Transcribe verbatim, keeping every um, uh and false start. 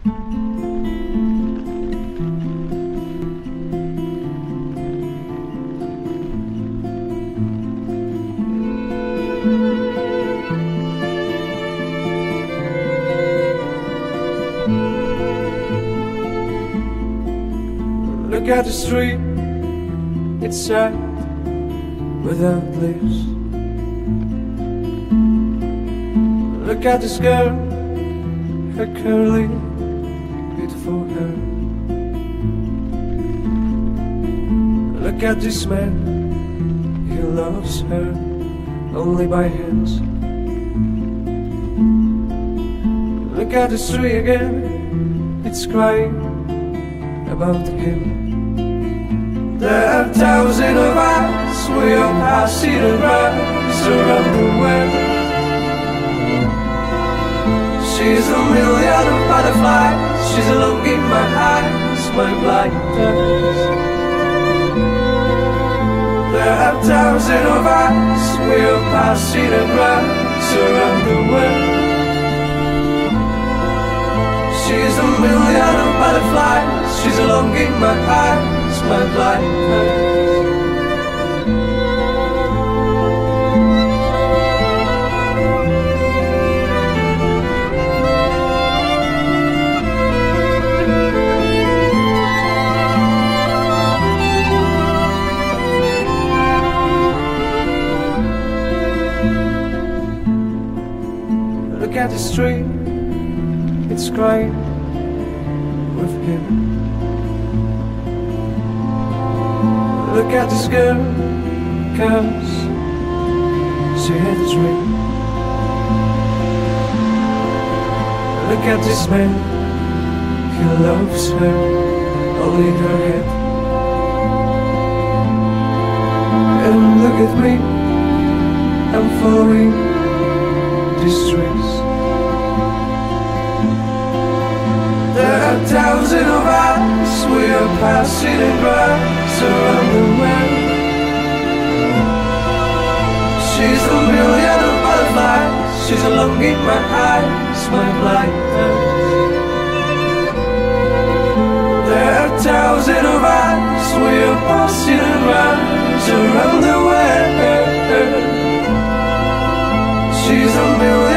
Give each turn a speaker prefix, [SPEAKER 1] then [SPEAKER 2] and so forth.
[SPEAKER 1] Look at the street, it's sad without leaves. Look at this girl, her curly, beautiful hair. Look at this man, he loves her only by hands. Look at the tree again, it's crying about him. There are thousands of us, we all pass it across around the world. She's a million of butterflies, she's a look in my eyes, my blindness. There are thousands of us, we all pass it across around the world. She's a million of butterflies, she's a look in my eyes, my blindness. Look at the street, it's crying with him. Look at this girl, cause she had a dream. Look at this man, he loves her only in her head. And look at me, I'm following these trees. There are thousands of us, we are passing across around the world. She's a million of butterflies, she's a look in my eyes, my blindness. There are thousands of us, we are passing across around the world. She's a million